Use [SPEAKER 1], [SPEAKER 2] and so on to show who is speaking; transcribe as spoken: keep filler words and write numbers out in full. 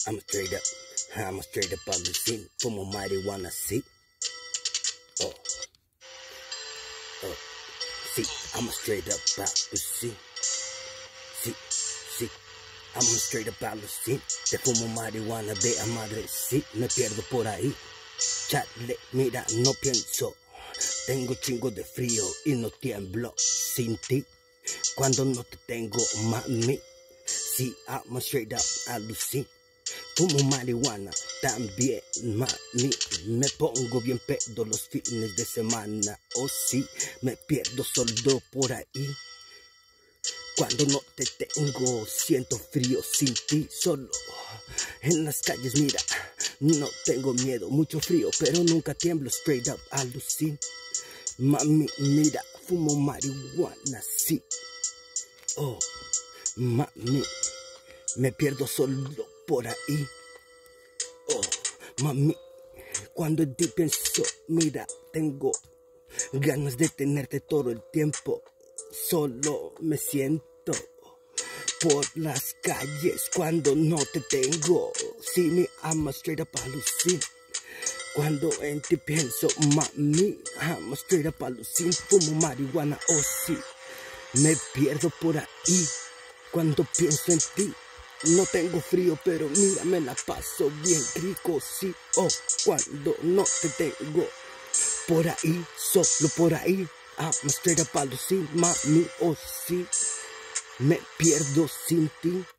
[SPEAKER 1] I'm straight up, I'm straight up alucin, fumo marihuana, sí. Oh, oh, sí, I'm straight up alucin, sí, sí, I'm straight up alucin, te fumo marihuana, ve a madre, sí, me pierdo por ahí. Chale, mira, no pienso, tengo chingo de frío y no tiemblo sin ti. Cuando no te tengo, mami, sí, I'm straight up alucin. Fumo marihuana también, mami, me pongo bien pedo los fines de semana. Oh sí, me pierdo solo por ahí. Cuando no te tengo, siento frío sin ti, solo en las calles, mira, no tengo miedo, mucho frío, pero nunca tiemblo, straight up alucin. Mami, mira, fumo marihuana, sí. Oh, mami, me pierdo solo por ahí. Oh, mami, cuando en ti pienso, mira, tengo ganas de tenerte todo el tiempo. Solo me siento por las calles cuando no te tengo. Sí, me I'm straight up alucin. Cuando en ti pienso, mami, I'm straight up alucin. Fumo marihuana, oh sí, me pierdo por ahí. Cuando pienso en ti, no tengo frío, pero mira, me la paso bien rico, sí. Oh, cuando no te tengo, por ahí, solo por ahí, I'm straight up alucin, mami, oh sí, me pierdo sin ti.